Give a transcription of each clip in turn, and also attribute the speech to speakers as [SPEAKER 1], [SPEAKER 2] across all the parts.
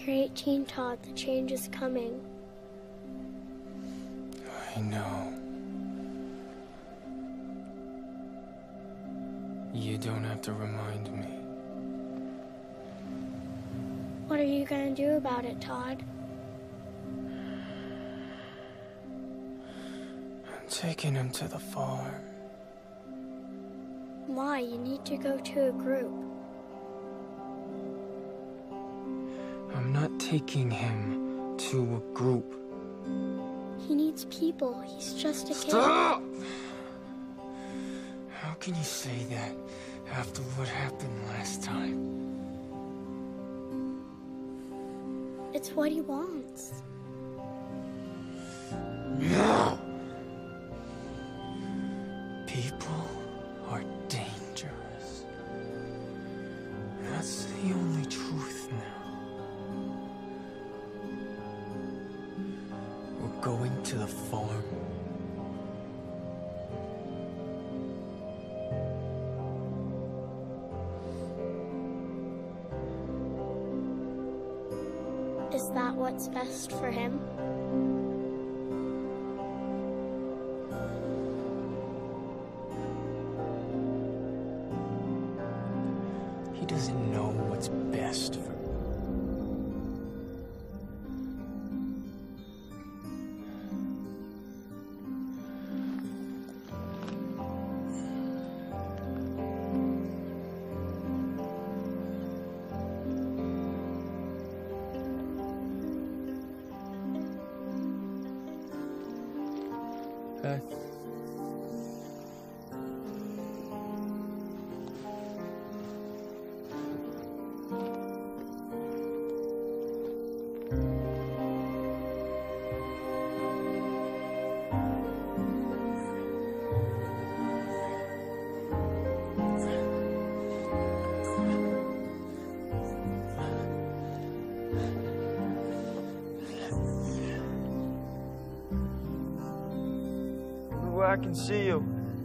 [SPEAKER 1] You're 18, Todd. The change is coming.
[SPEAKER 2] I know. You don't have to remind me.
[SPEAKER 1] What are you gonna do about it, Todd?
[SPEAKER 2] I'm taking him to the farm.
[SPEAKER 1] Why? You need to go to a group.
[SPEAKER 2] I'm not taking him to a group.
[SPEAKER 1] He needs people. He's just a kid.
[SPEAKER 2] Stop! How can you say that after what happened last time?
[SPEAKER 1] It's what he wants.
[SPEAKER 2] No! People are dangerous. That's the only truth now. We're going to the farm.
[SPEAKER 1] Is that what's best for him?
[SPEAKER 2] He doesn't know what's best for him. Hey.
[SPEAKER 3] Where I can see you.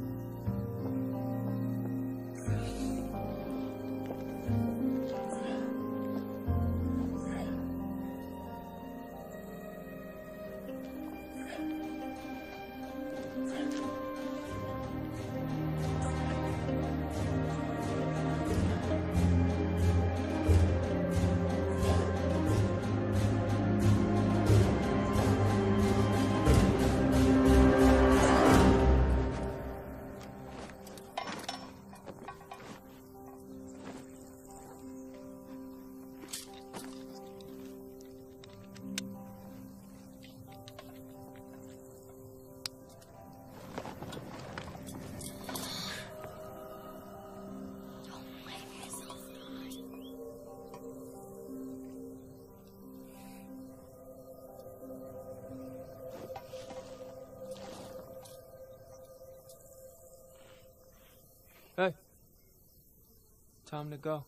[SPEAKER 2] Hey. Time to go.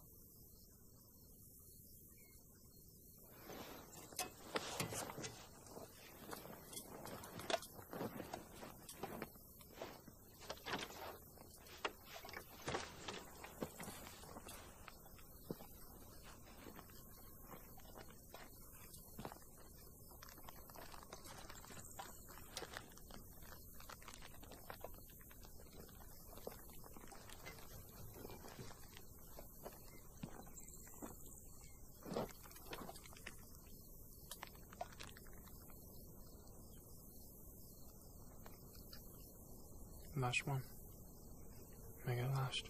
[SPEAKER 2] Last one. Make it last.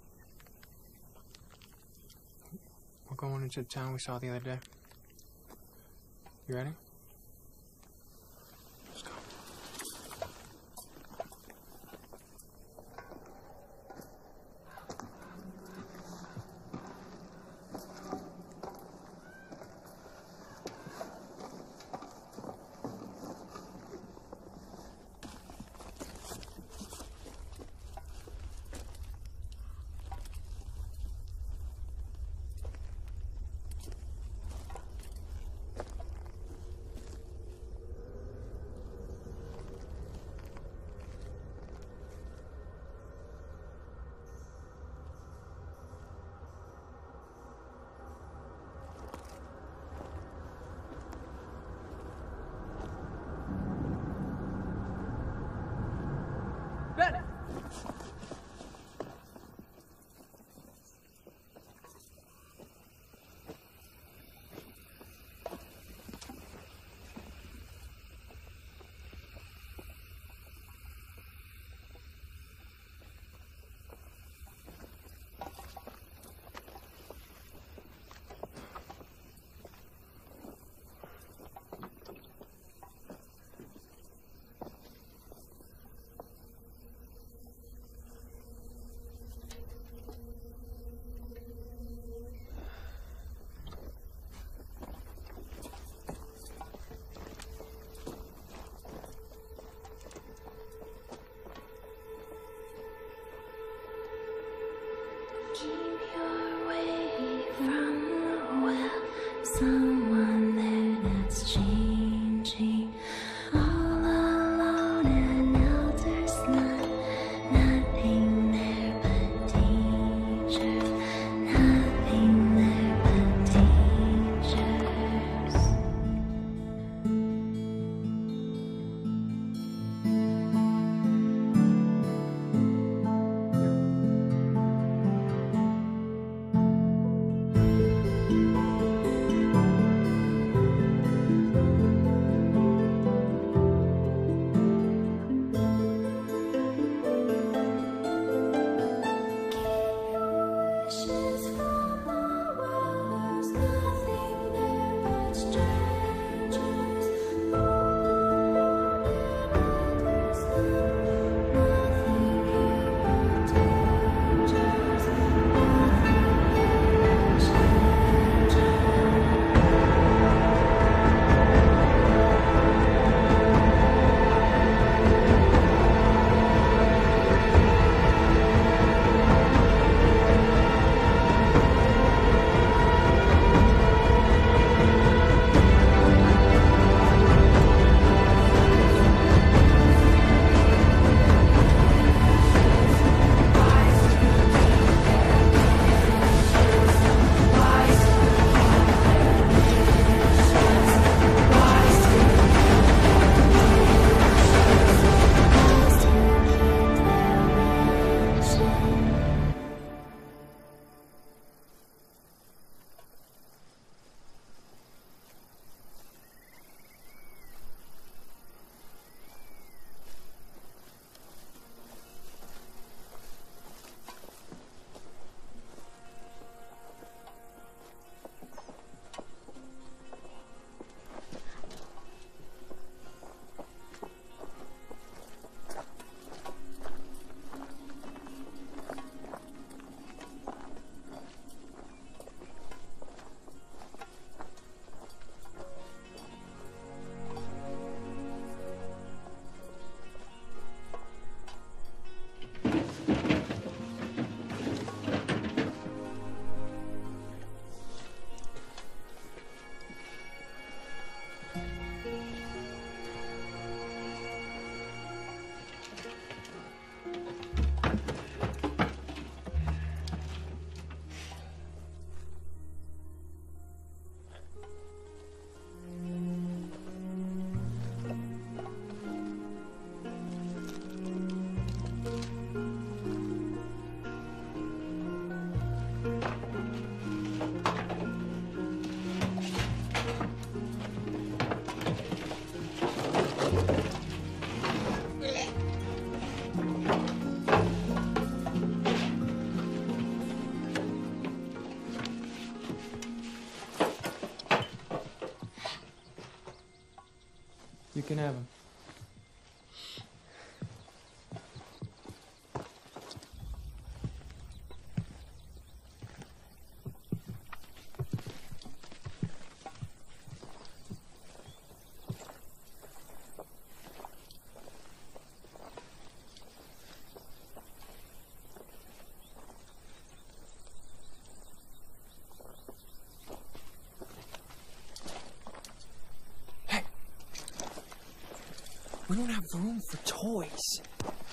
[SPEAKER 2] We're going into the town we saw the other day. You ready? Let's go. can have him.
[SPEAKER 3] We don't have room for toys.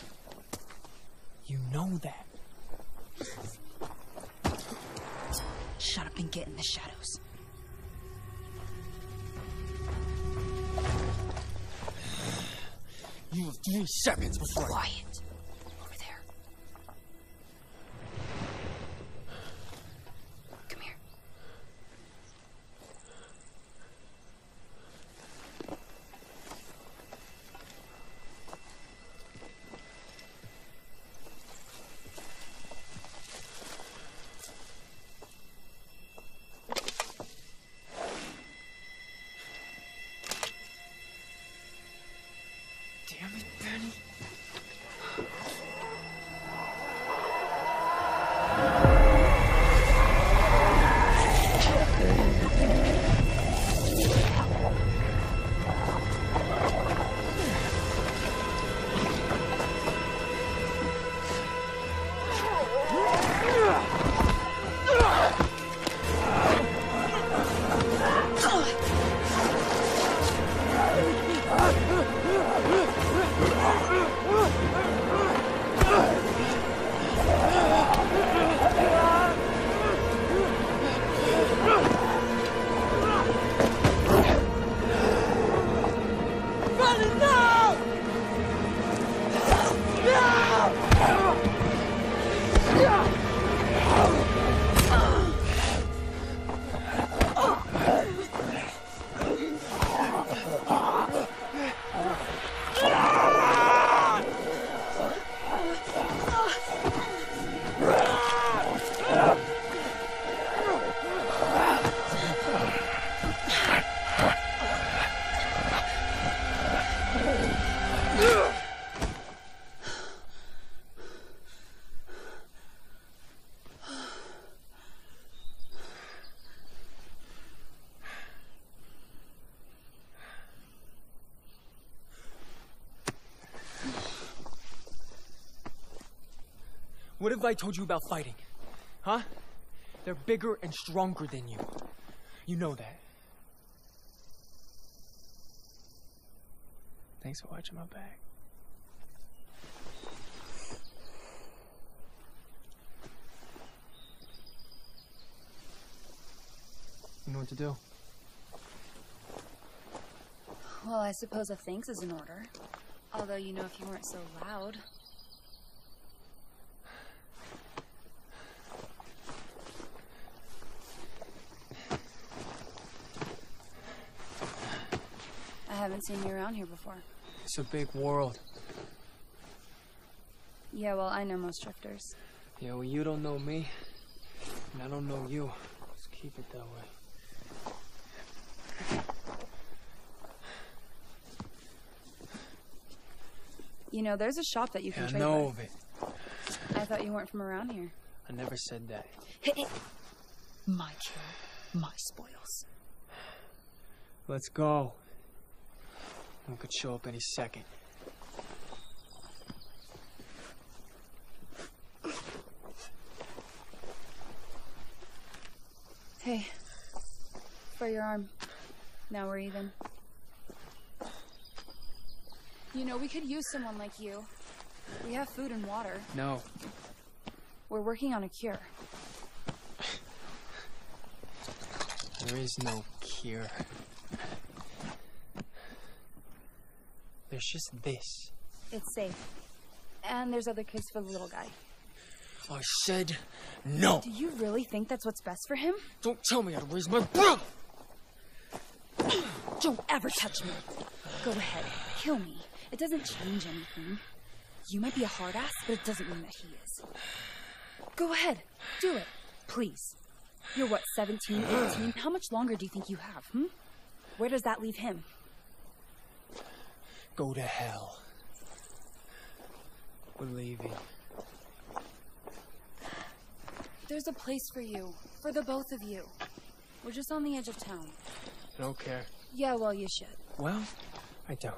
[SPEAKER 3] You know that.
[SPEAKER 4] Shut up and get in the shadows.
[SPEAKER 3] You have 3 seconds before I...
[SPEAKER 4] Quiet. Over there. Come here.
[SPEAKER 3] Damn it, Benny. What have I told you about fighting? Huh? They're bigger and stronger than you. You know that.
[SPEAKER 2] Thanks for watching my back. You know what to do.
[SPEAKER 4] Well, I suppose a thanks is in order. Although, you know, if you weren't so loud. I haven't seen you around here before.
[SPEAKER 2] It's a big world.
[SPEAKER 4] Yeah, well, I know most drifters.
[SPEAKER 2] Yeah, well, you don't know me, and I don't know you. Let's keep it that way.
[SPEAKER 4] You know, there's a shop that you can
[SPEAKER 2] Yeah, I
[SPEAKER 4] trade
[SPEAKER 2] know
[SPEAKER 4] with.
[SPEAKER 2] of it.
[SPEAKER 4] I thought you weren't from around here.
[SPEAKER 2] I never said that.
[SPEAKER 4] Hey, my kill, my spoils.
[SPEAKER 2] Let's go. We could show up any second.
[SPEAKER 4] Hey, for your arm. Now we're even. You know, we could use someone like you. We have food and water.
[SPEAKER 2] No.
[SPEAKER 4] We're working on a cure.
[SPEAKER 2] There is no cure. There's just this.
[SPEAKER 4] It's safe. And there's other kids for the little guy.
[SPEAKER 2] I said no.
[SPEAKER 4] Do you really think that's what's best for him?
[SPEAKER 2] Don't tell me how to raise my brother.
[SPEAKER 4] Don't ever touch me. Go ahead, kill me. It doesn't change anything. You might be a hard ass, but it doesn't mean that he is. Go ahead, do it, please. You're what, 17, 18? How much longer do you think you have, Where does that leave him?
[SPEAKER 3] Go to hell. We're leaving.
[SPEAKER 4] There's a place for you. For the both of you. We're just on the edge of town.
[SPEAKER 3] I don't care.
[SPEAKER 4] Yeah, well, you should.
[SPEAKER 3] Well, I don't.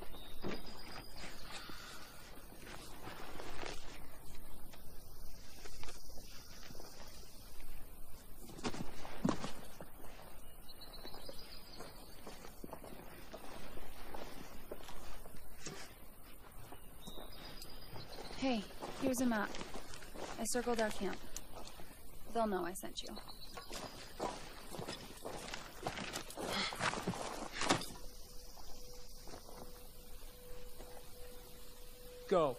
[SPEAKER 4] Hey, here's a map. I circled our camp. They'll know I sent you.
[SPEAKER 3] Go.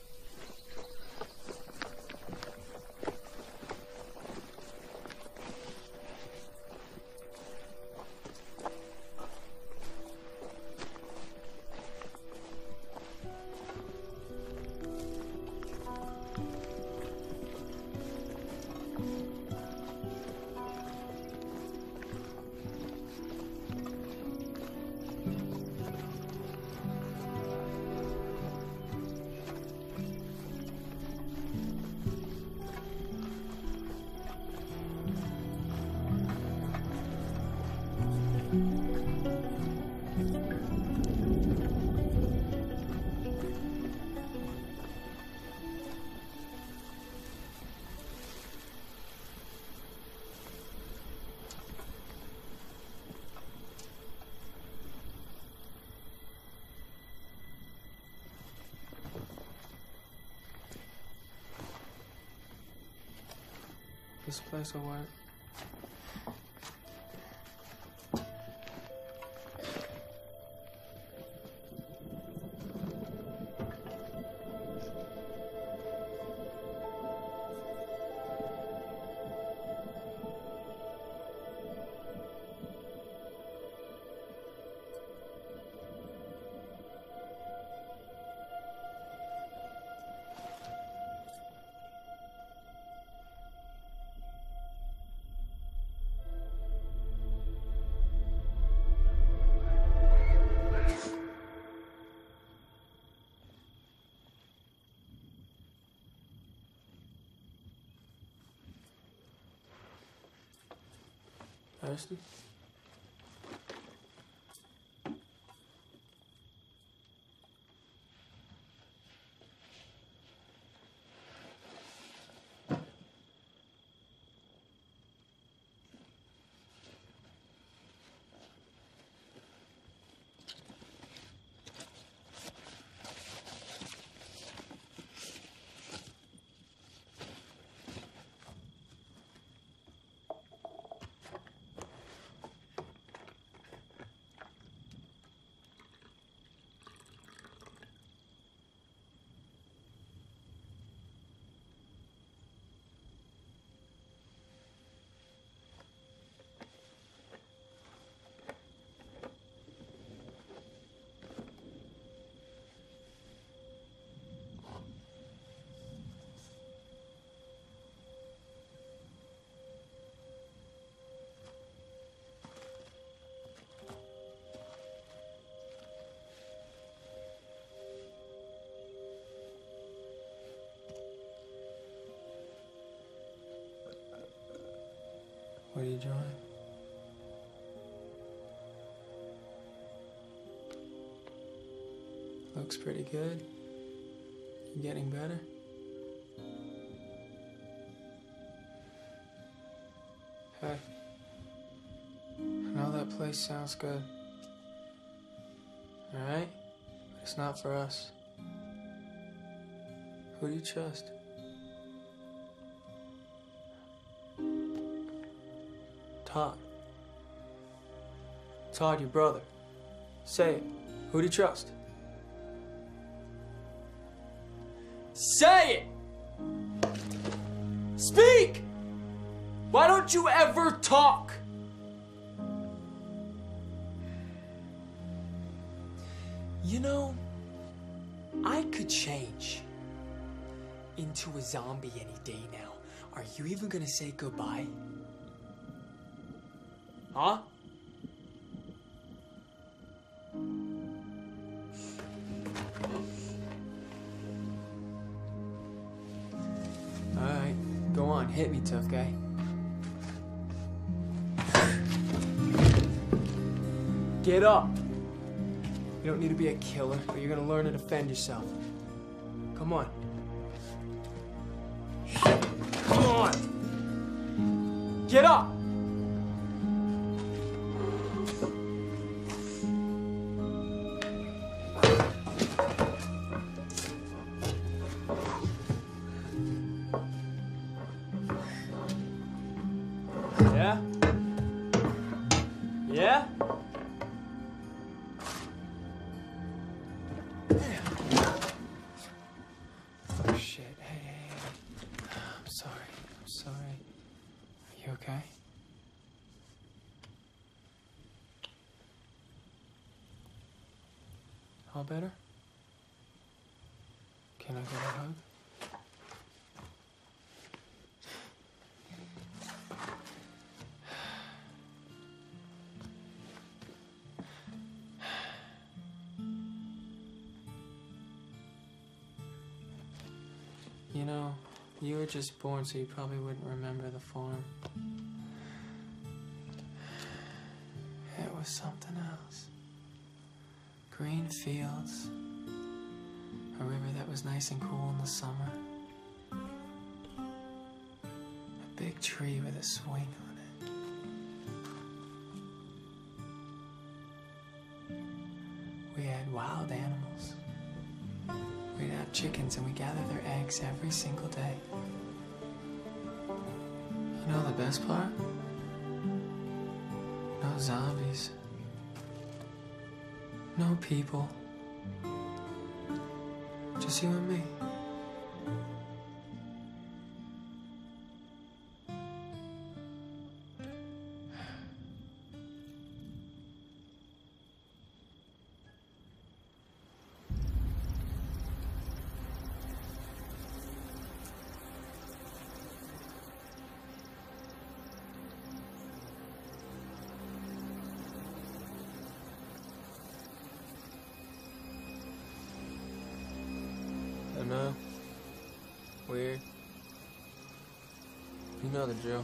[SPEAKER 2] This place will work. Thirsty? What are you drawing? Looks pretty good. You getting better? Hey. I know that place sounds good. Alright? But it's not for us. Who do you trust? Todd. Todd, your brother. Say it. Who do you trust?
[SPEAKER 3] Say it! Speak! Why don't you ever talk? You know, I could change into a zombie any day now. Are you even gonna say goodbye? Huh? hit me, tough guy. Get up! You don't need to be a killer, but you're gonna learn to defend yourself. Come on. Come on! Get up! Yeah? Yeah? Oh shit. Hey. I'm sorry. Are you okay? All better? Can I get a hug? You know, you were just born, so you probably wouldn't remember the farm. It was something else. Green fields, a river that was nice and cool in the summer, a big tree with a swing on it. We had wild animals. We'd have chickens and we gathered their eggs every single day. You know the best part? No zombies. No people. Just you and me. I know. Weird. You know the drill.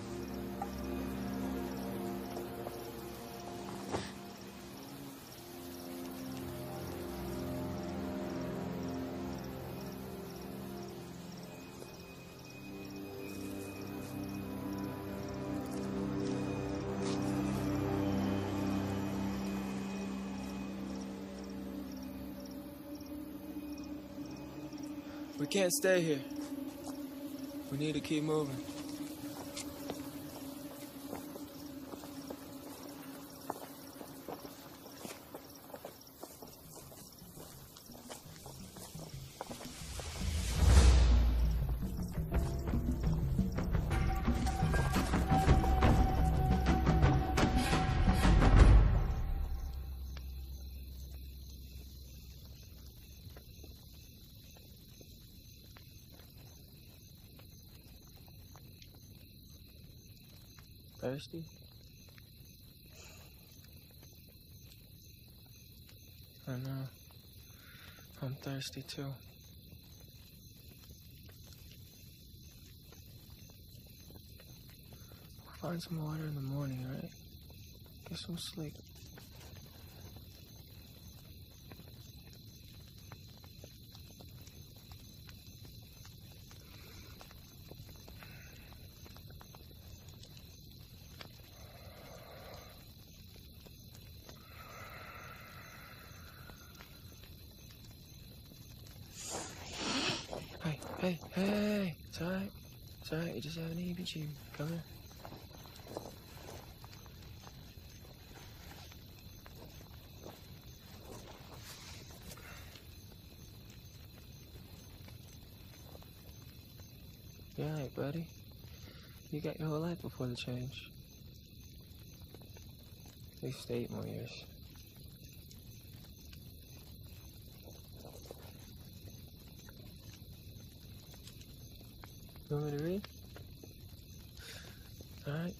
[SPEAKER 3] We can't stay here. We need to keep moving. Thirsty? I know. I'm thirsty too. We'll find some water in the morning, right? Get some sleep. Hey, it's alright. It's alright, you just have an EBG. Come here. You alright, buddy? You got your whole life before the change. At least 8 more years. You want me to read? All right.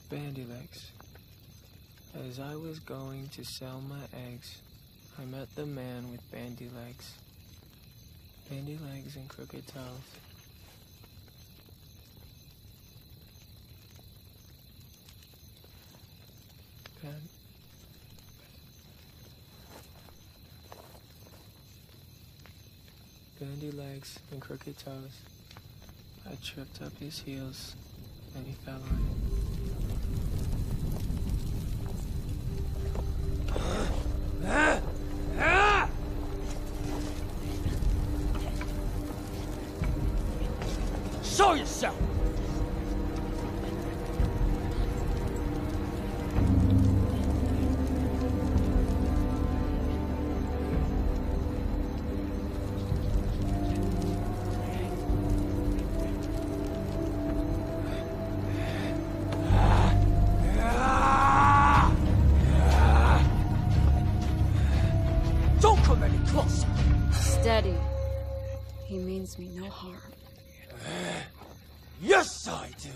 [SPEAKER 2] Bandy Legs. As I was going to sell my eggs, I met the man with bandy legs. Bandy legs and crooked toes. Bandy legs and crooked toes. I tripped up his heels, and he fell on
[SPEAKER 3] it. Show yourself!
[SPEAKER 4] Steady. He means me no harm.
[SPEAKER 3] Yes, I do.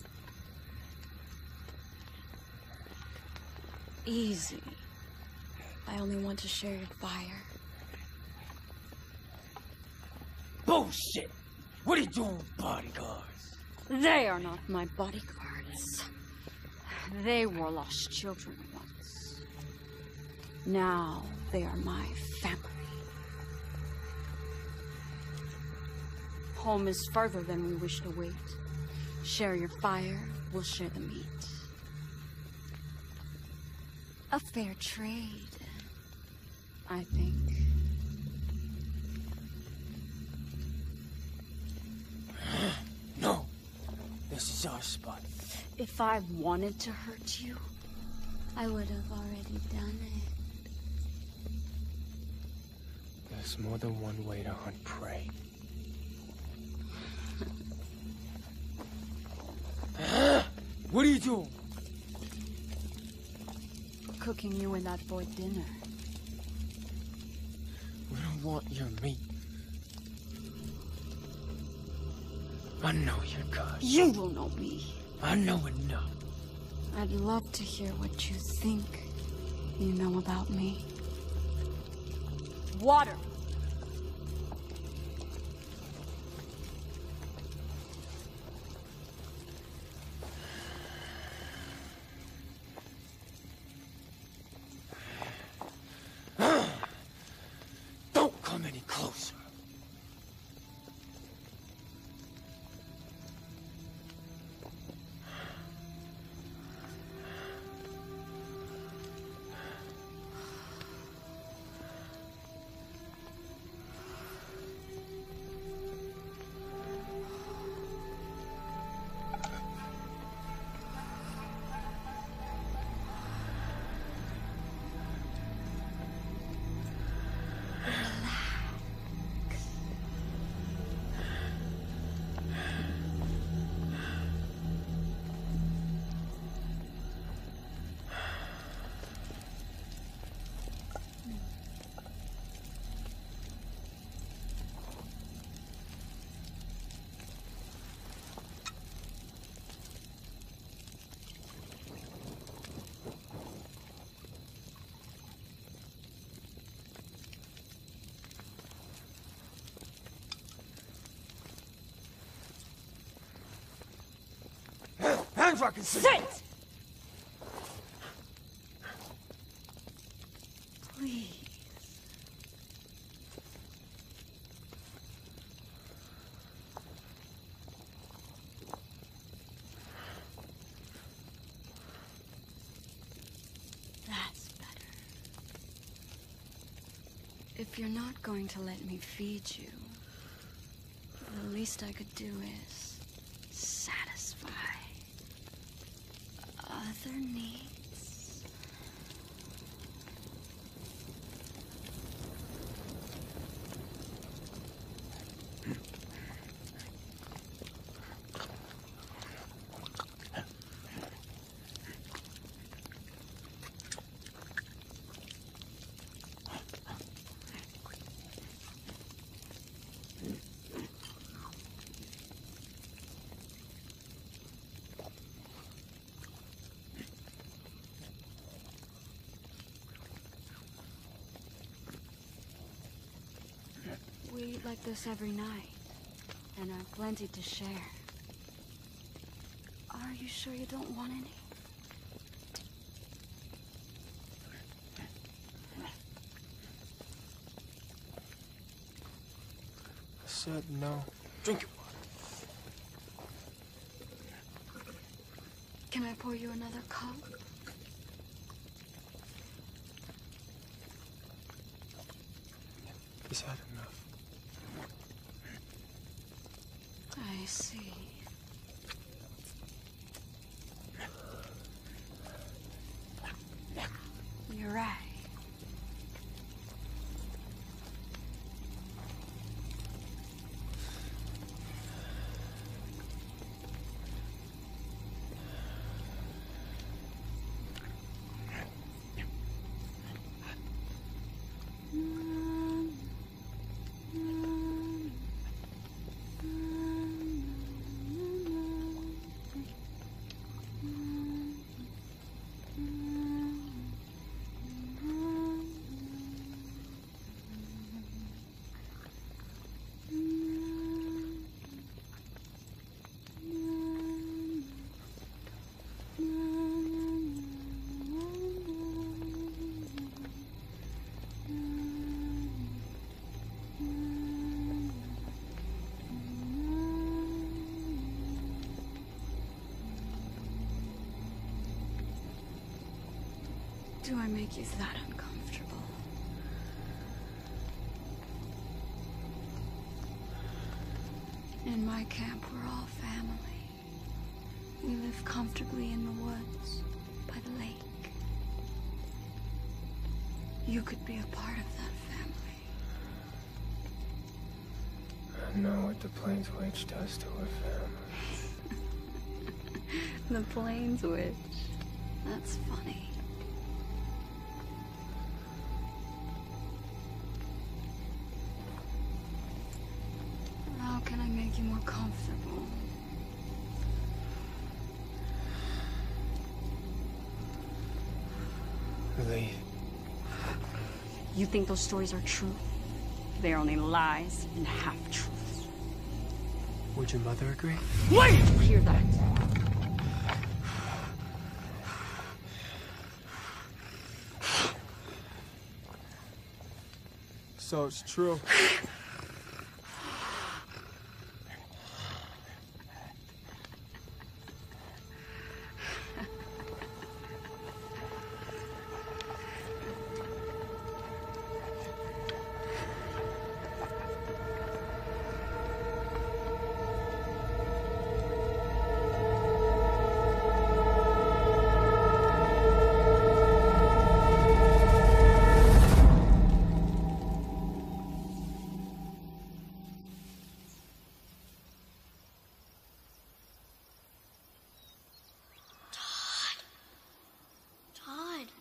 [SPEAKER 4] Easy. I only want to share your fire.
[SPEAKER 3] Bullshit! What are you doing with bodyguards?
[SPEAKER 4] They are not my bodyguards. They were lost children once. Now they are my family. Home is further than we wish to wait. Share your fire, we'll share the meat. A fair trade, I think.
[SPEAKER 3] No, this is our spot.
[SPEAKER 4] If I wanted to hurt you, I would have already done it.
[SPEAKER 2] There's more than one way to hunt prey.
[SPEAKER 3] What are you doing?
[SPEAKER 4] Cooking you and that boy dinner.
[SPEAKER 2] We don't want your meat. I know your cause.
[SPEAKER 4] You will know me.
[SPEAKER 2] I know enough.
[SPEAKER 4] I'd love to hear what you think you know about me. Water!
[SPEAKER 3] Don't come any closer. Hands where I can see.
[SPEAKER 4] Sit! Please. That's better. If you're not going to let me feed you, the least I could do is satisfy other needs. eat like this every night, and have plenty to share. Are you sure you don't want any?
[SPEAKER 2] I said no. Drink your water.
[SPEAKER 4] Can I pour you another cup?
[SPEAKER 2] He's had enough.
[SPEAKER 4] I see. You're right. Do I make you that uncomfortable? In my camp, we're all family. We live comfortably in the woods, by the lake. You could be a part of that family.
[SPEAKER 2] I know what the Plains Witch does to her family.
[SPEAKER 4] The Plains Witch. That's funny. How can I make you more comfortable?
[SPEAKER 2] Leave.
[SPEAKER 4] You think those stories are true? They're only lies and half-truths.
[SPEAKER 2] Would your mother agree?
[SPEAKER 4] Wait! Hear that?
[SPEAKER 2] So it's true.
[SPEAKER 1] Todd.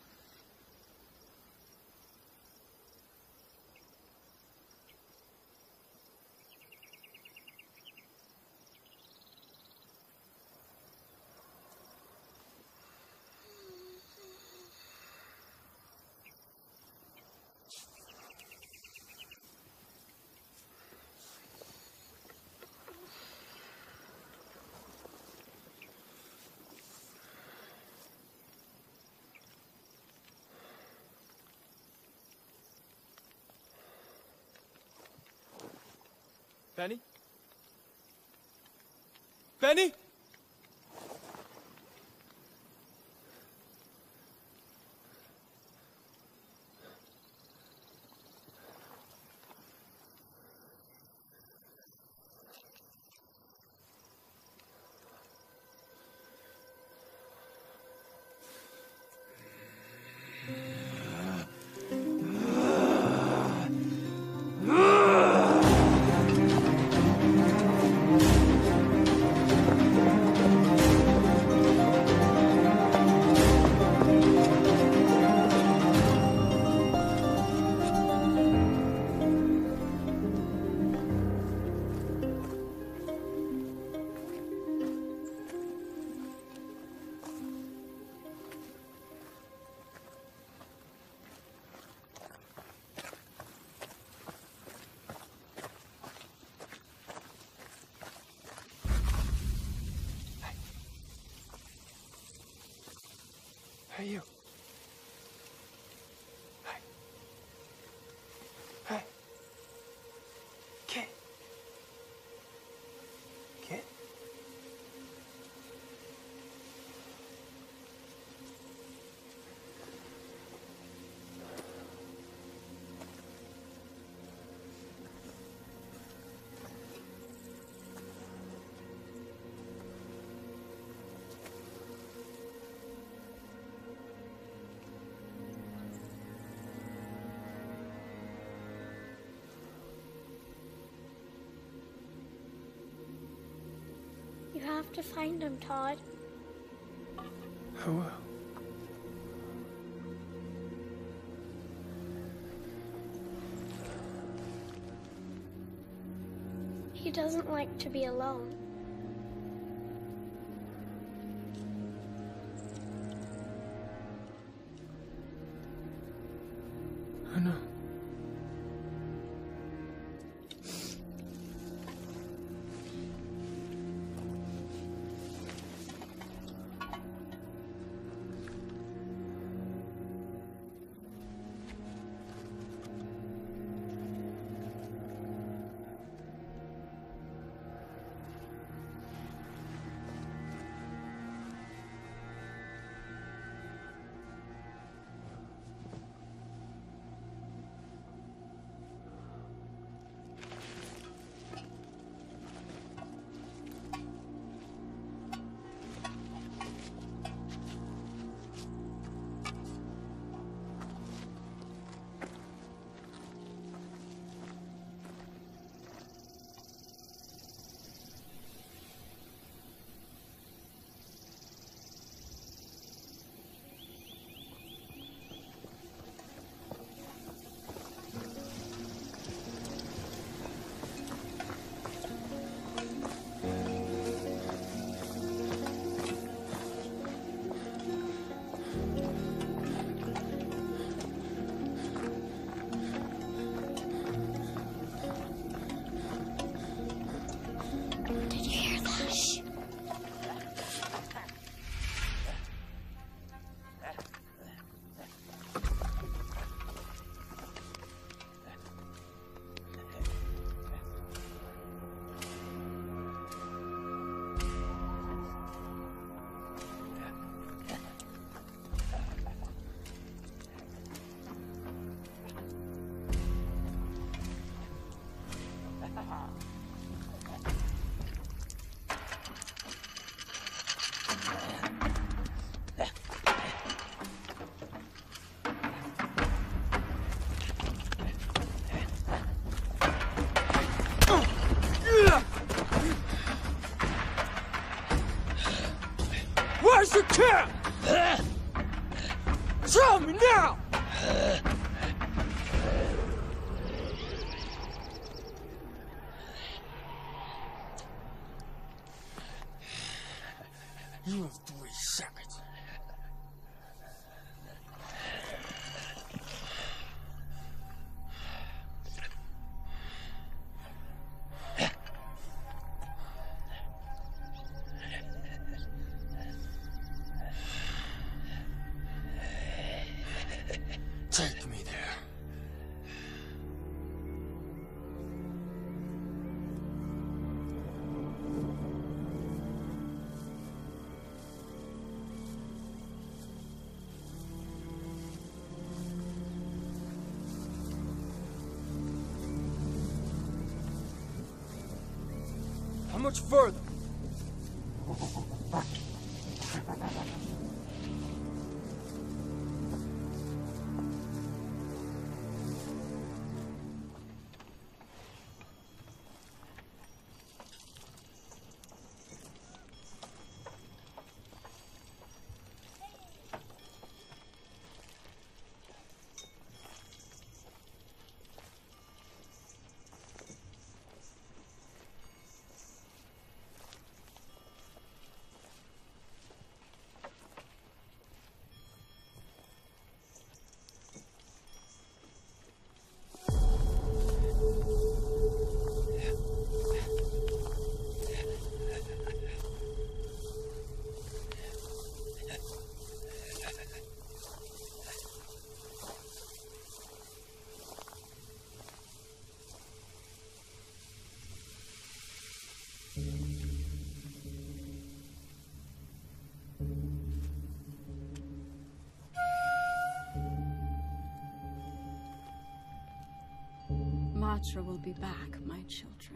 [SPEAKER 2] Benny? Benny? Hey, you. Hey. Hey. Kid. Kid?
[SPEAKER 1] You have to find him, Todd.
[SPEAKER 2] I will.
[SPEAKER 1] He doesn't like to be alone.
[SPEAKER 2] I know.
[SPEAKER 1] Did you hear that? Shh.
[SPEAKER 3] Where's your camp? Tell me now! You have 3 seconds. Take me there. How much further?
[SPEAKER 5] Cleopatra will be back, my children.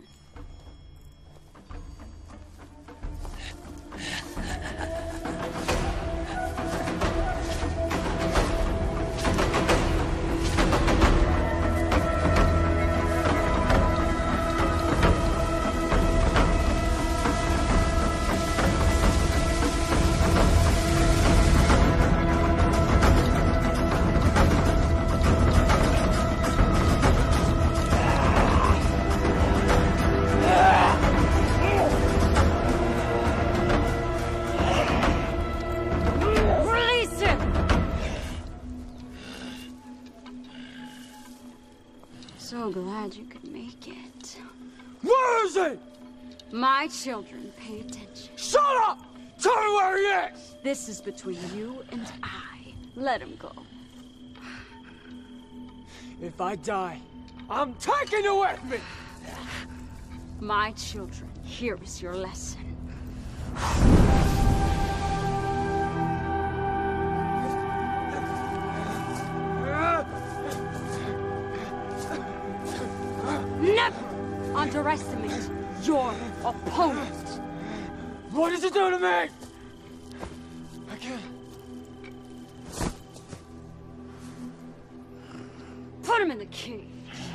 [SPEAKER 5] So glad you could make it.
[SPEAKER 3] Where is he?
[SPEAKER 5] My children, pay attention.
[SPEAKER 3] Shut up! Tell me where he is!
[SPEAKER 5] This is between you and I. Let him go.
[SPEAKER 3] If I die, I'm taking you with me!
[SPEAKER 5] My children, here is your lesson. Never underestimate your opponent.
[SPEAKER 3] What did you do to me? I can't.
[SPEAKER 5] Put him in the cage.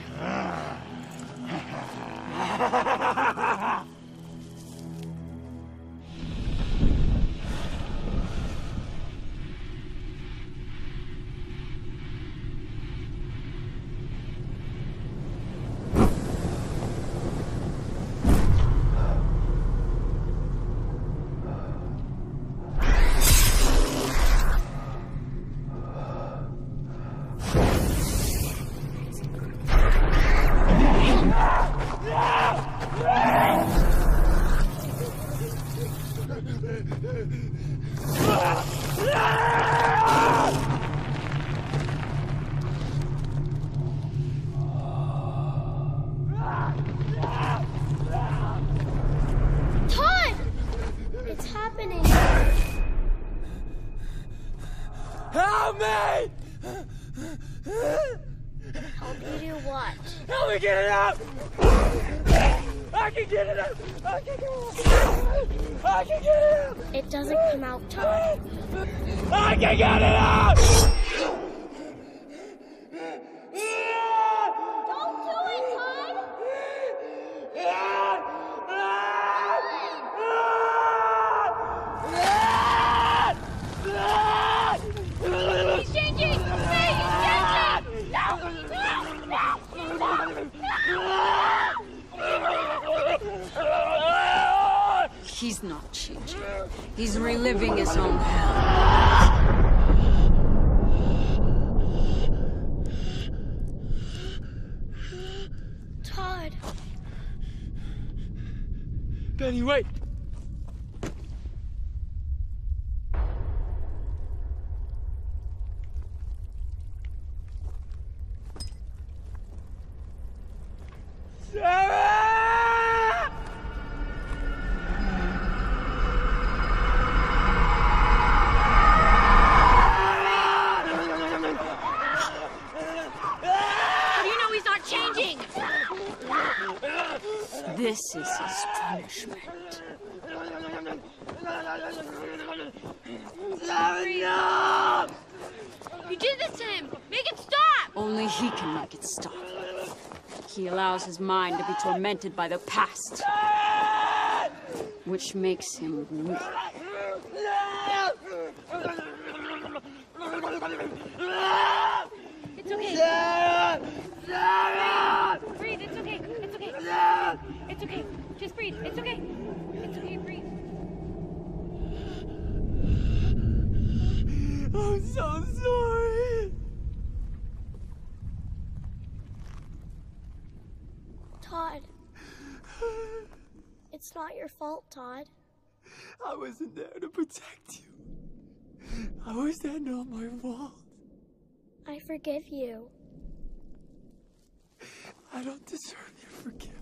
[SPEAKER 1] Todd! It's happening.
[SPEAKER 3] Help me!
[SPEAKER 1] Help you do what?
[SPEAKER 3] Help me get it out! I can get it out! I can get it out! I can get it out!
[SPEAKER 1] It doesn't come out, Todd.
[SPEAKER 3] I can get it out!
[SPEAKER 1] Don't do it, Todd! He's changing! Hey, he's changing!
[SPEAKER 5] He's not changing. He's reliving his own hell.
[SPEAKER 1] Todd.
[SPEAKER 3] Benny, wait! Sarah!
[SPEAKER 1] How do you know he's not changing?
[SPEAKER 5] This is his punishment.
[SPEAKER 1] You did this to him! Make it stop!
[SPEAKER 5] Only he can make it stop. He allows his mind to be tormented by the past, which makes him weak.
[SPEAKER 1] It's okay. Breathe, it's okay. It's okay. It's okay. Just breathe. It's okay. It's okay, breathe.
[SPEAKER 3] I'm so sorry.
[SPEAKER 1] Todd. It's not your fault, Todd.
[SPEAKER 3] I wasn't there to protect you. How is that not my fault?
[SPEAKER 1] I forgive you.
[SPEAKER 3] I don't deserve your forgiveness.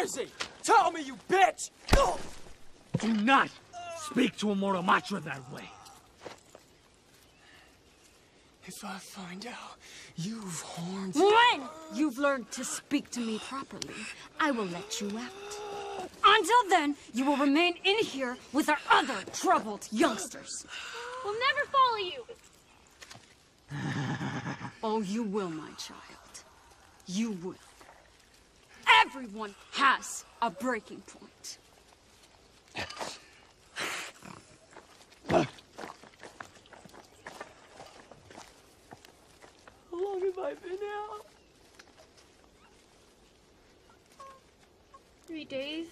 [SPEAKER 3] Where is he? Tell me, you bitch!
[SPEAKER 6] Do not speak to a Muramatra that way.
[SPEAKER 3] If I find out you've harmed...
[SPEAKER 5] When you've learned to speak to me properly, I will let you out. Until then, you will remain in here with our other troubled youngsters.
[SPEAKER 1] We'll never follow you.
[SPEAKER 5] Oh, you will, my child. You will. Everyone has a breaking point.
[SPEAKER 3] How long have I been out?
[SPEAKER 1] 3 days.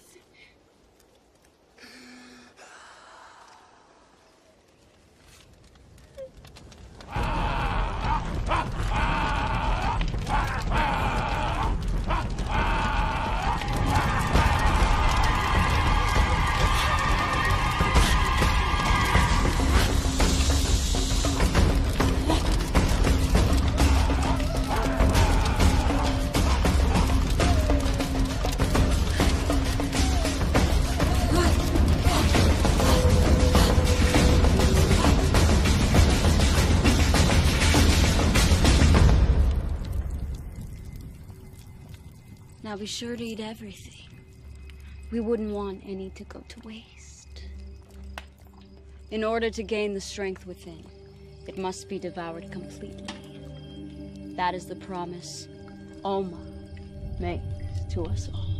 [SPEAKER 5] Now be sure to eat everything. We wouldn't want any to go to waste. In order to gain the strength within, it must be devoured completely. That is the promise Oma makes to us all.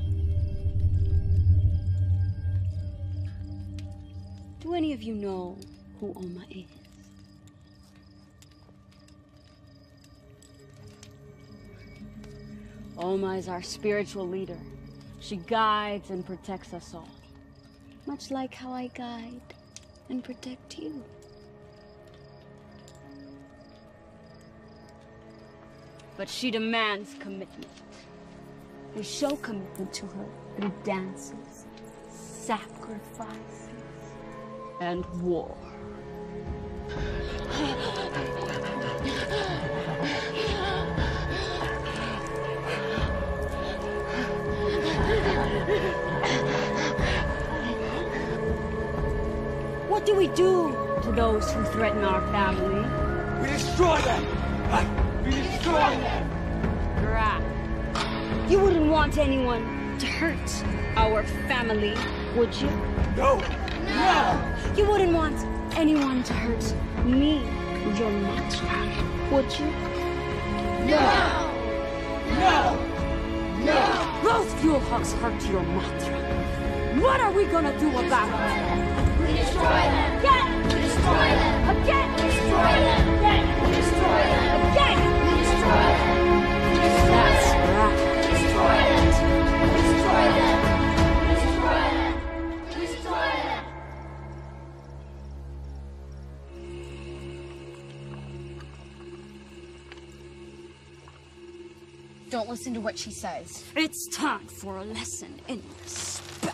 [SPEAKER 5] Do any of you know who Oma is? Oma is our spiritual leader. She guides and protects us all. Much like how I guide and protect you. But she demands commitment. We show commitment to her through dances, sacrifices, and war. What do we do to those who threaten our family?
[SPEAKER 3] We destroy them! We destroy them!
[SPEAKER 5] Right. You wouldn't want anyone to hurt our family, would you?
[SPEAKER 3] No! No!
[SPEAKER 5] You wouldn't want anyone to hurt me, your mother, would you?
[SPEAKER 3] No! No! No!
[SPEAKER 5] Those fuel hogs hurt your mother. What are we gonna do about it?
[SPEAKER 1] We destroy them.
[SPEAKER 5] Again!
[SPEAKER 1] We destroy them.
[SPEAKER 5] Again!
[SPEAKER 1] We destroy them.
[SPEAKER 5] Again!
[SPEAKER 1] We destroy them.
[SPEAKER 5] Again!
[SPEAKER 1] We destroy them. We destroy
[SPEAKER 5] That's
[SPEAKER 1] them.
[SPEAKER 5] right.
[SPEAKER 1] We destroy them. We destroy them. We destroy them. We destroy them.
[SPEAKER 4] Don't listen to what she says.
[SPEAKER 5] It's time for a lesson in respect.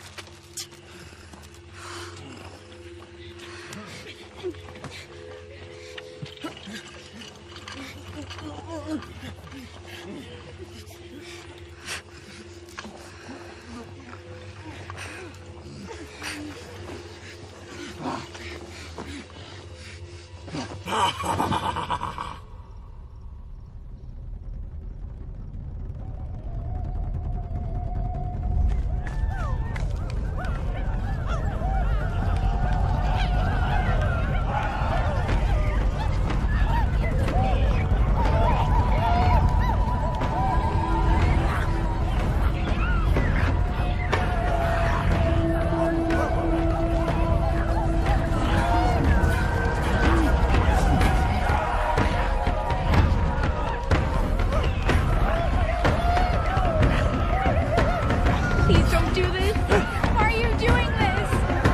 [SPEAKER 1] Please don't do this. Why are you doing this?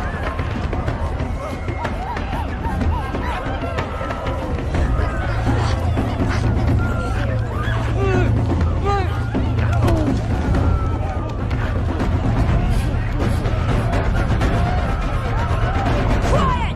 [SPEAKER 5] Quiet!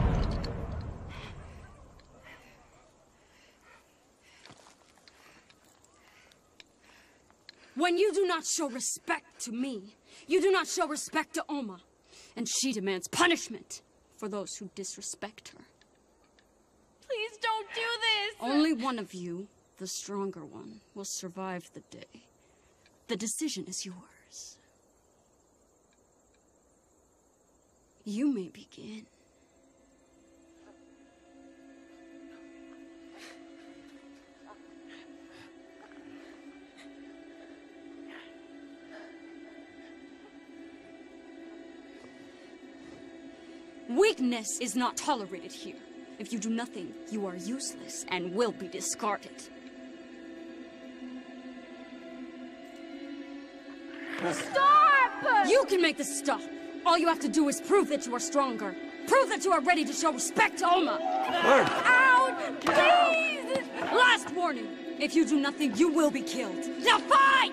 [SPEAKER 5] When you do not show respect to me, You do not show respect to Oma, and she demands punishment for those who disrespect her.
[SPEAKER 1] Please don't do this!
[SPEAKER 5] Only one of you, the stronger one, will survive the day. The decision is yours. You may begin. Weakness is not tolerated here. If you do nothing, you are useless and will be discarded.
[SPEAKER 1] Stop!
[SPEAKER 5] You can make this stop. All you have to do is prove that you are stronger. Prove that you are ready to show respect to Oma.
[SPEAKER 1] Out! Please!
[SPEAKER 5] Last warning. If you do nothing, you will be killed. Now fight!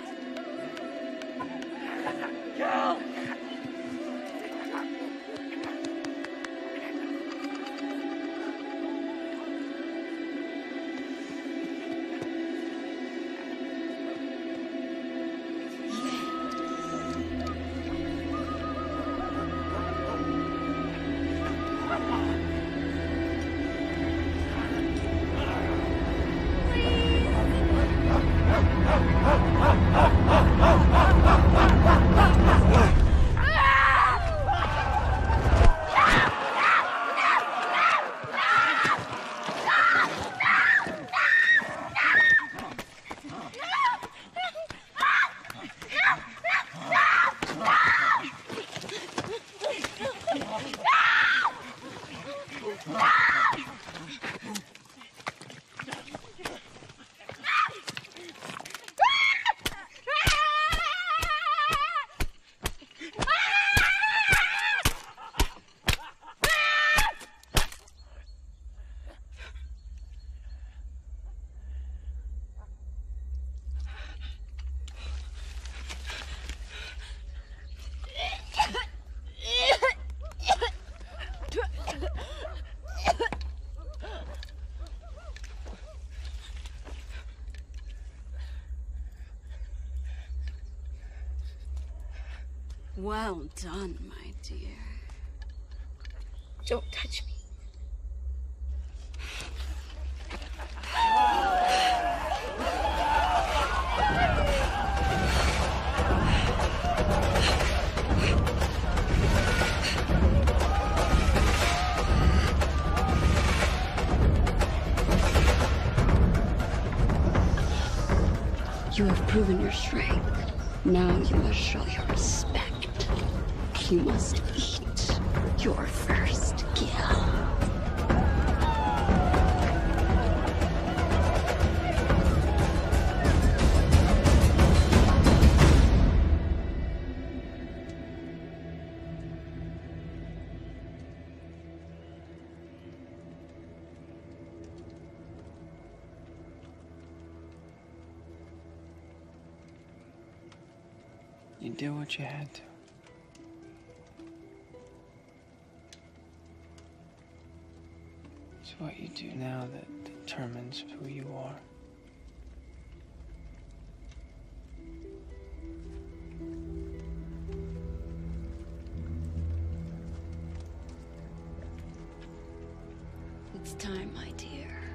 [SPEAKER 5] Well done, my dear.
[SPEAKER 1] Don't touch me.
[SPEAKER 5] You have proven your strength. Now you must show your respect. You must eat your first kill.
[SPEAKER 2] You did what you had to. It's what you do now that determines who you are.
[SPEAKER 5] It's time, my dear.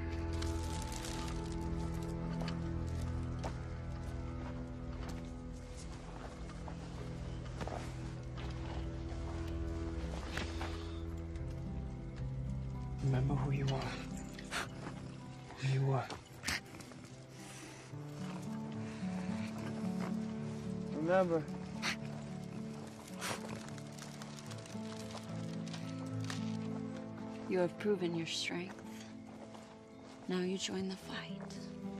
[SPEAKER 2] Remember who you are. Who you were. Remember.
[SPEAKER 5] You have proven your strength. Now you join the fight.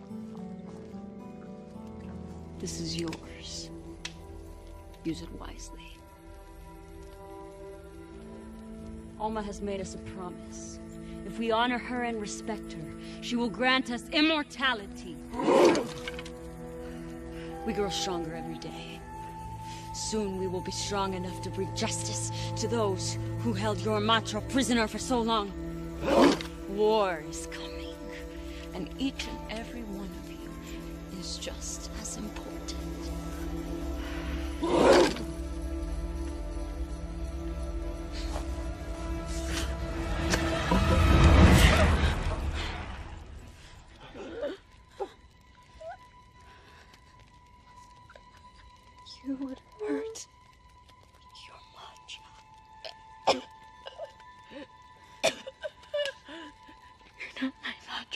[SPEAKER 5] This is yours. Use it wisely. Alma has made us a promise. If we honor her and respect her, she will grant us immortality. We grow stronger every day. Soon we will be strong enough to bring justice to those who held your Matro prisoner for so long. War is coming, and each and every one of you is just as important.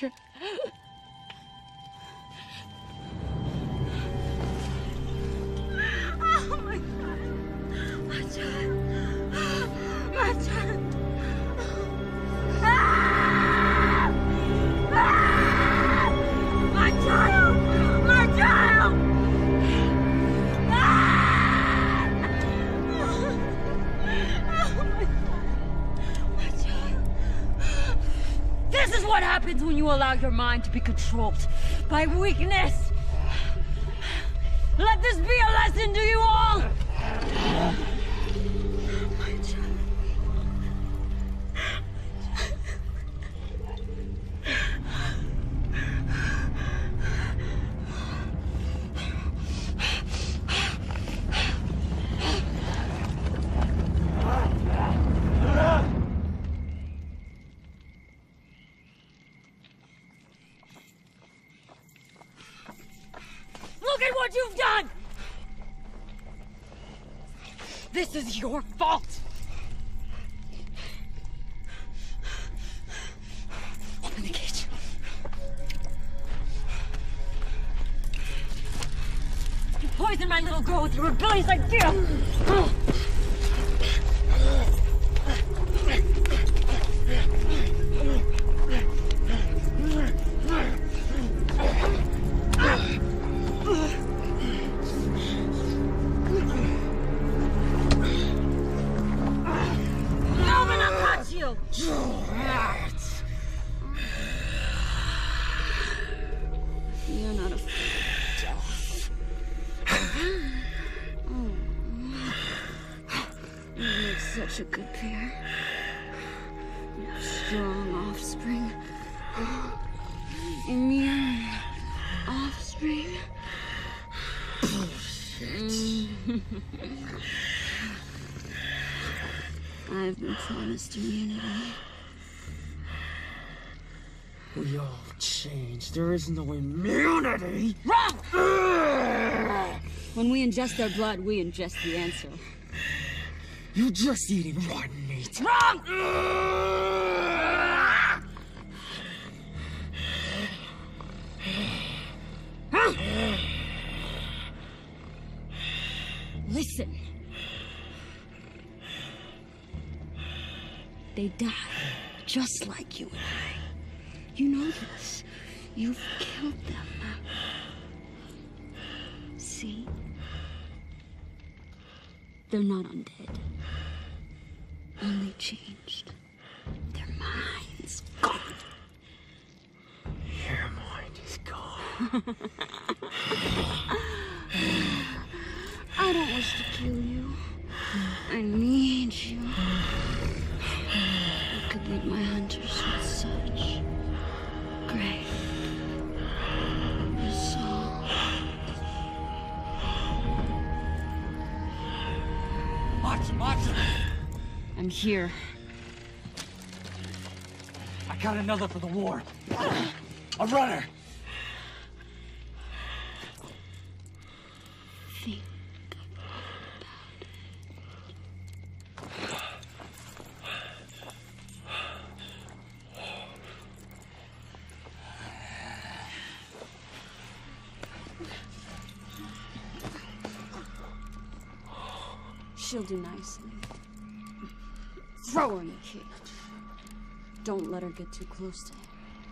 [SPEAKER 5] child. Oh, my child. My child. My child. Ah! Ah! My child! My child! Ah! My child. This is what happens when you allow your mind to be controlled by weakness. Let this be a lesson to you all! My child. Look at what you've done! This is your fault! Open the cage. You poisoned my little girl with your rebellious idea! You're not afraid of death. You make such a good pair. You have strong offspring. Immune offspring. I've been promised immunity.
[SPEAKER 6] We all changed. There is no immunity.
[SPEAKER 5] Wrong! When we ingest their blood, we ingest the answer.
[SPEAKER 6] You just eating rotten meat.
[SPEAKER 5] Wrong! Listen. They die just like you and I. You know this. You've killed them. See? They're not undead. Only changed. Their mind's gone.
[SPEAKER 6] Your mind is gone.
[SPEAKER 5] I don't wish to kill you. I need you. I could lead my hunters with such great resolve.
[SPEAKER 6] Watch!
[SPEAKER 5] I'm here.
[SPEAKER 6] I got another for the war. A runner.
[SPEAKER 5] Think. She'll do nicely. Throw her in the cage. Don't let her get too close to him.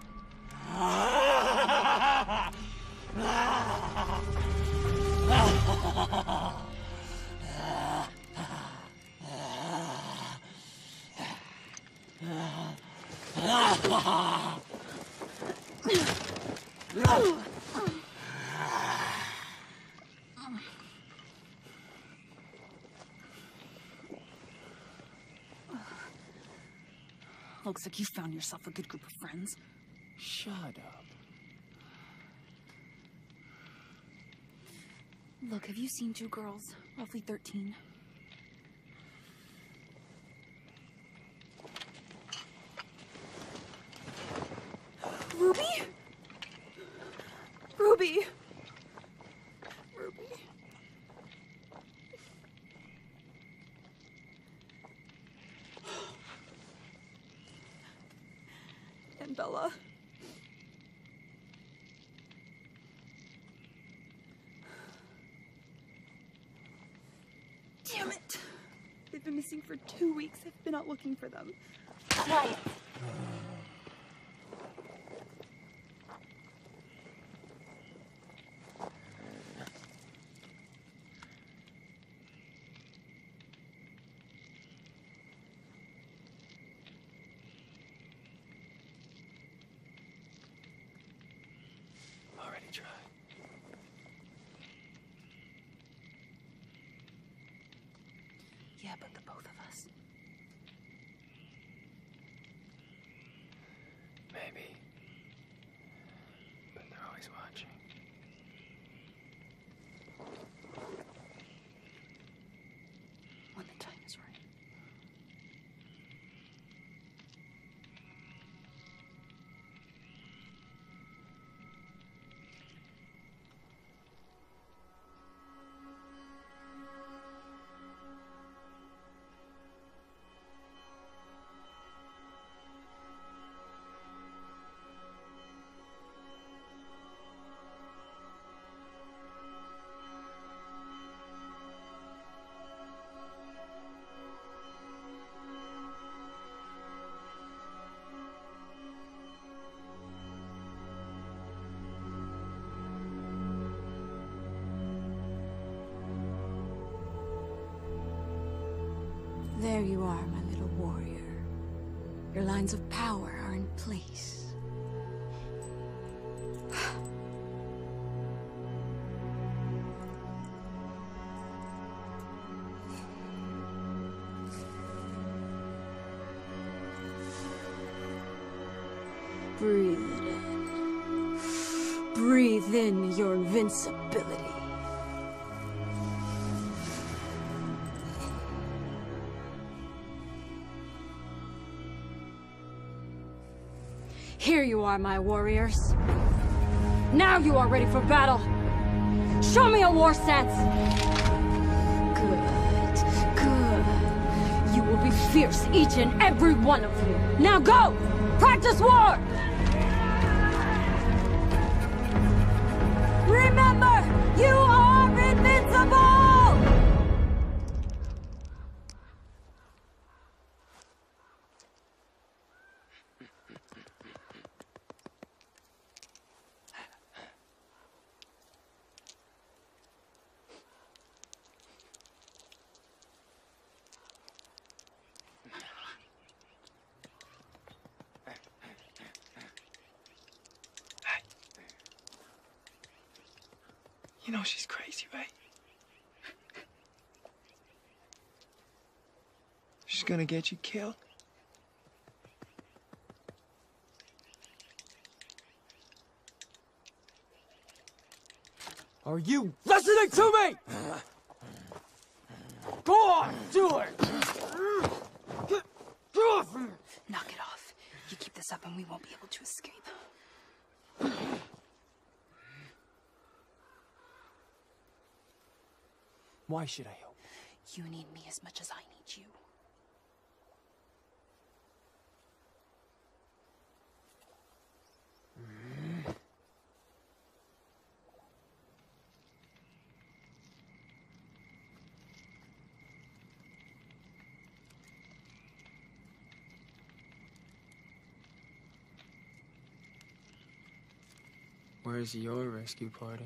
[SPEAKER 4] Looks like you found yourself a good group of friends.
[SPEAKER 2] Shut up.
[SPEAKER 4] Look, have you seen two girls, roughly 13? Ruby? Ruby! Ruby. And Bella.
[SPEAKER 7] They've been missing for 2 weeks. I've been out looking for them.
[SPEAKER 1] Quiet.
[SPEAKER 2] Already tried.
[SPEAKER 4] Yeah, but the both of us.
[SPEAKER 2] Maybe. But they're always watching.
[SPEAKER 4] When the time is right. There you are, my little warrior. Your lines of power are in place. Breathe it in. Breathe in your invincibility. Here you are, my warriors. Now you are ready for battle. Show me a war sense. Good, good. You will be fierce, each and every one of you. Now go! Practice war! Remember, you are invincible!
[SPEAKER 2] You know she's crazy, right? She's gonna get you killed.
[SPEAKER 3] Are you listening to me? Go on, do it! Get off me!
[SPEAKER 4] Knock it off. You keep this up and we won't be able to escape.
[SPEAKER 3] Why should I help?
[SPEAKER 4] You need me as much as I need you.
[SPEAKER 2] Where's your rescue party?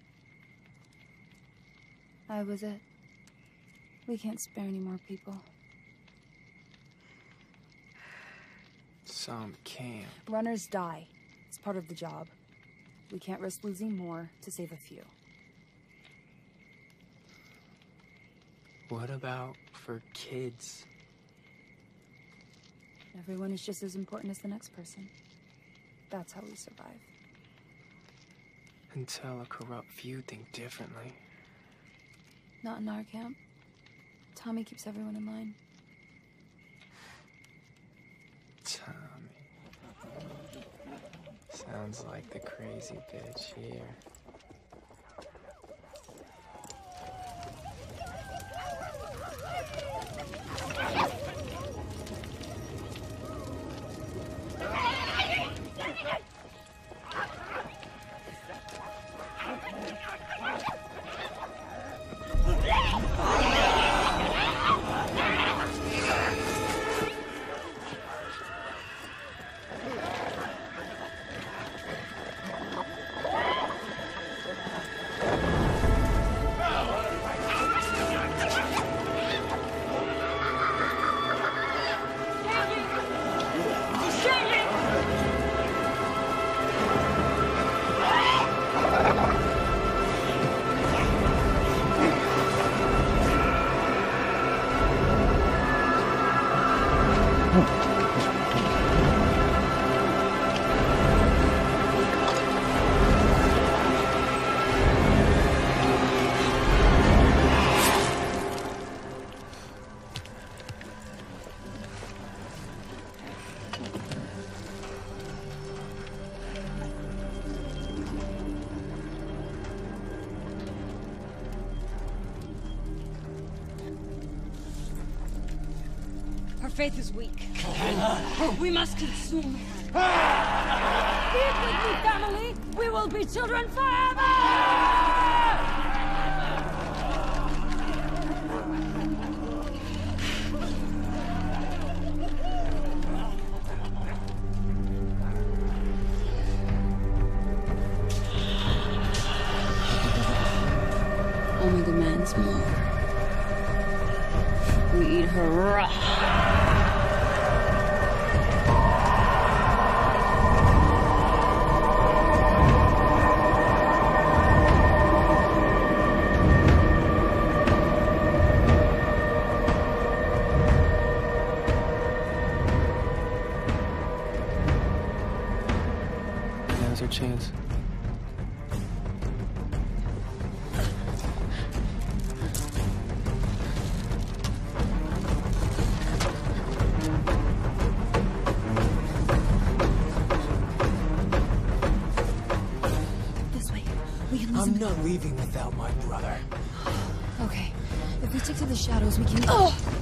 [SPEAKER 7] I was it. We can't spare any more people.
[SPEAKER 2] Some camp.
[SPEAKER 7] Runners die. It's part of the job. We can't risk losing more to save a few.
[SPEAKER 2] What about for kids?
[SPEAKER 7] Everyone is just as important as the next person. That's how we survive.
[SPEAKER 2] Until a corrupt few think differently.
[SPEAKER 7] Not in our camp. Tommy keeps everyone in line.
[SPEAKER 2] Tommy. Sounds like the crazy bitch here.
[SPEAKER 5] faith is weak. We must consume her.
[SPEAKER 8] Speak with me, family! We will be children forever!
[SPEAKER 5] Only demands more. We eat her raw.
[SPEAKER 2] Now's our chance.
[SPEAKER 7] This way. We can lose
[SPEAKER 3] I'm
[SPEAKER 7] him.
[SPEAKER 3] not leaving without my brother.
[SPEAKER 7] Okay. If we stick to the shadows, we can.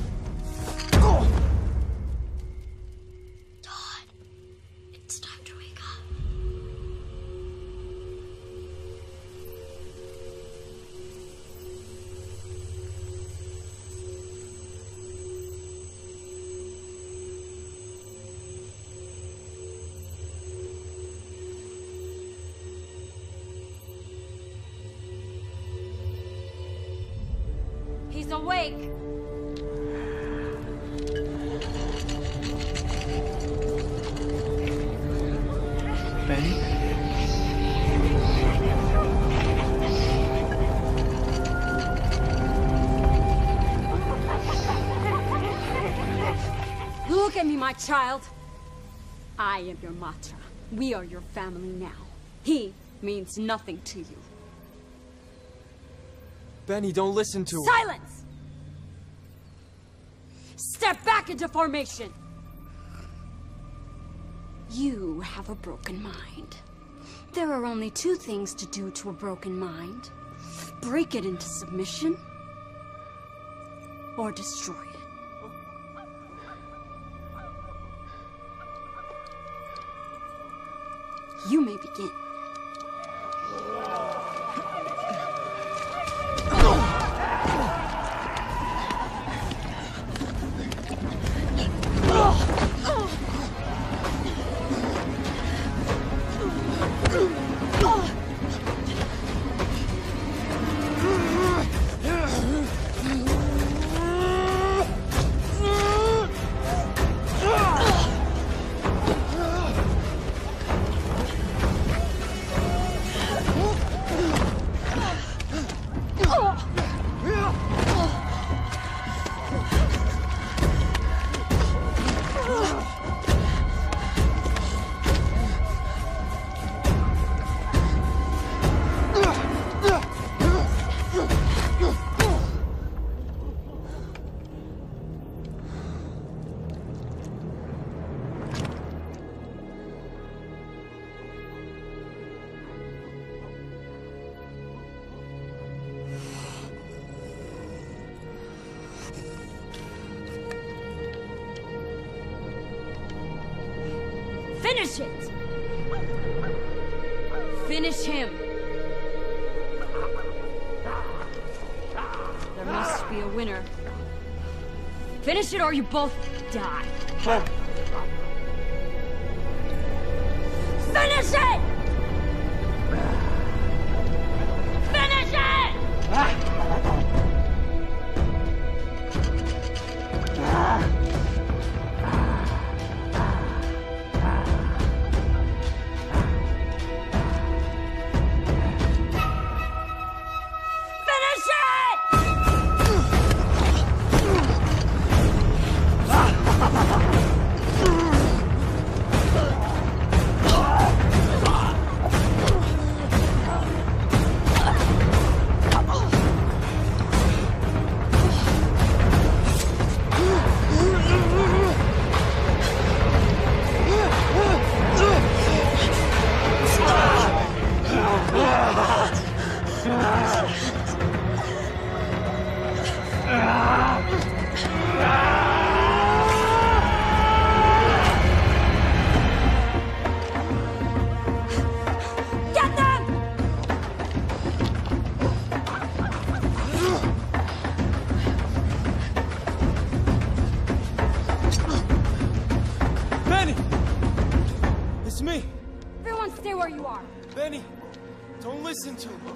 [SPEAKER 5] Todd, it's time to wake up.
[SPEAKER 8] He's awake!
[SPEAKER 2] Benny?
[SPEAKER 8] Look at me, my child! I am your Matra. We are your family now. He means nothing to you.
[SPEAKER 3] Benny, don't listen to her.
[SPEAKER 8] Silence! Step back into formation!
[SPEAKER 5] You have a broken mind. There are only two things to do to a broken mind. Break it into submission, or destroy it. You may begin.
[SPEAKER 8] Finish it! Finish him! There must be a winner. Finish it or you both die. Finish it! Finish it! Stay where you are.
[SPEAKER 2] Benny, don't listen to him.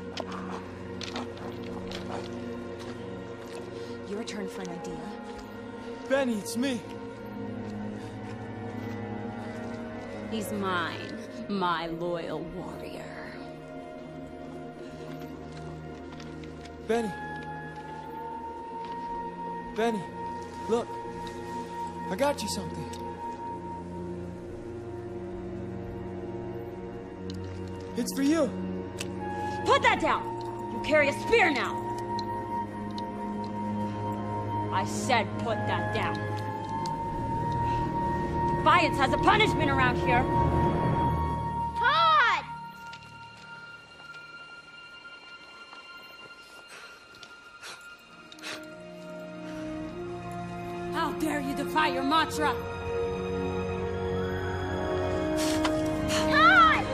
[SPEAKER 7] Your turn for an idea.
[SPEAKER 2] Benny, it's me.
[SPEAKER 8] He's mine, my loyal warrior.
[SPEAKER 2] Benny. Benny, look. I got you something. It's for you.
[SPEAKER 8] Put that down! You carry a spear now! I said put that down. Defiance has a punishment around here.
[SPEAKER 1] Todd!
[SPEAKER 8] How dare you defy your mantra?
[SPEAKER 1] Todd!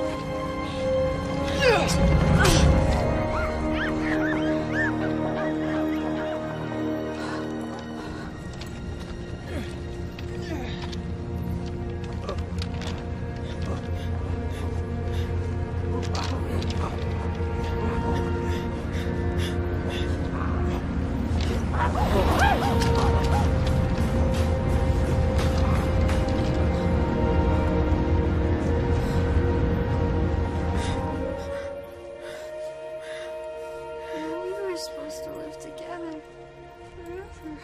[SPEAKER 5] We were supposed to live together forever.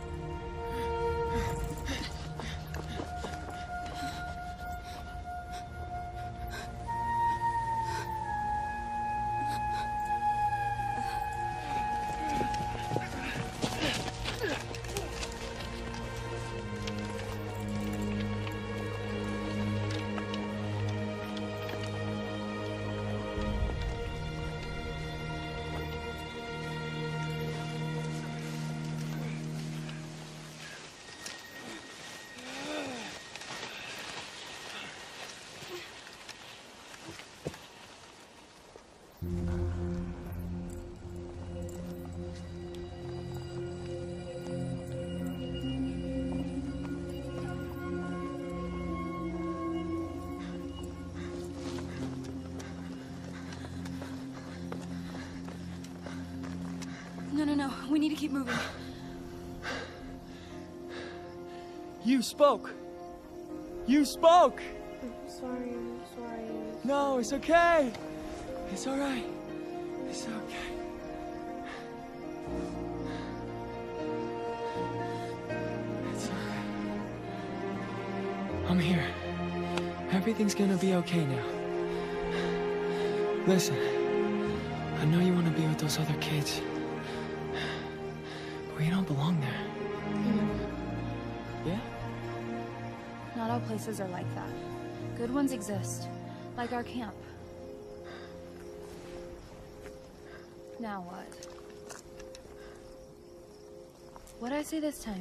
[SPEAKER 4] No. We need to keep moving.
[SPEAKER 2] You spoke. You spoke.
[SPEAKER 5] I'm sorry.
[SPEAKER 2] No, it's okay. It's all right. It's okay. It's okay. I'm here. Everything's gonna be okay now. Listen, I know you want to be with those other kids, but you don't belong there. Yeah?
[SPEAKER 7] Not all places are like that. Good ones exist, like our camp. Now what? What'd I say this time?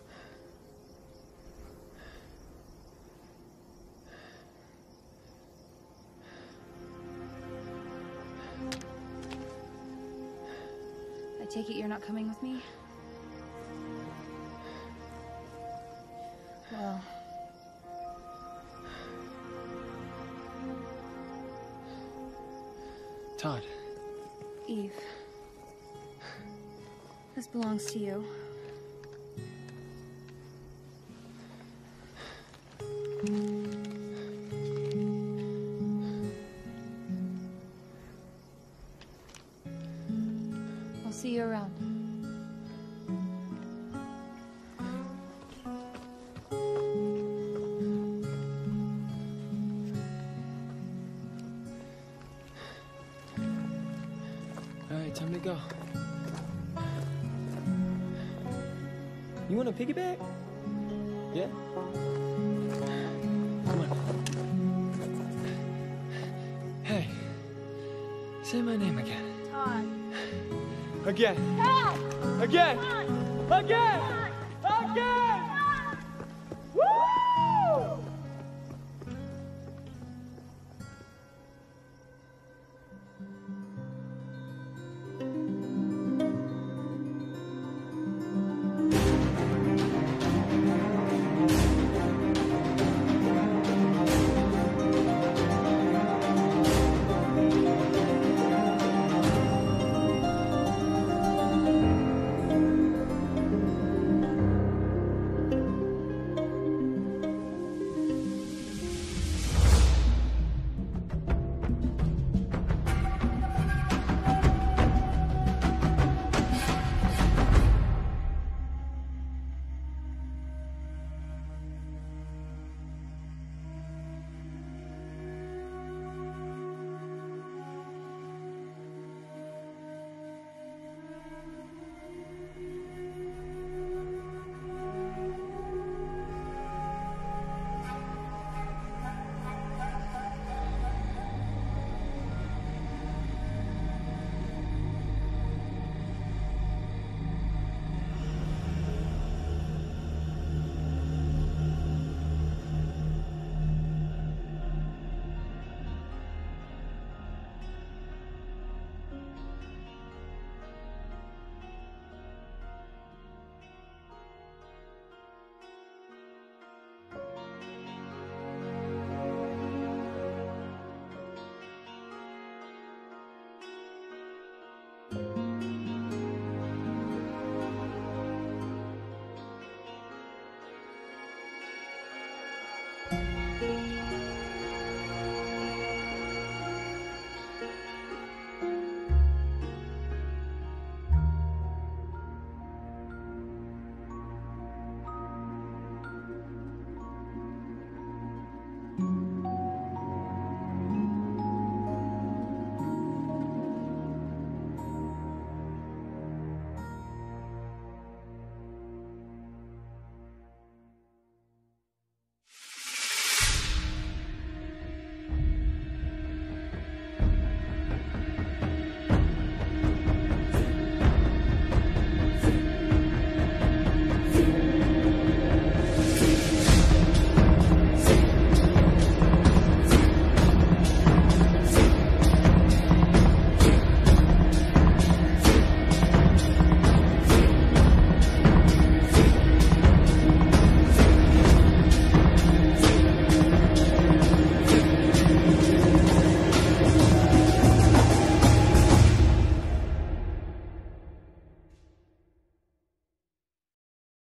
[SPEAKER 7] I take it you're not coming with me? Well...
[SPEAKER 2] Todd.
[SPEAKER 7] Eve. This belongs to you. I'll see you around.
[SPEAKER 2] Alright, time to go. You want a piggyback? Yeah? Come on. Hey. Say my name again.
[SPEAKER 1] Todd.
[SPEAKER 2] Again.
[SPEAKER 1] Todd!
[SPEAKER 2] Again.
[SPEAKER 1] Todd!
[SPEAKER 2] Again.
[SPEAKER 1] Todd!
[SPEAKER 2] Again.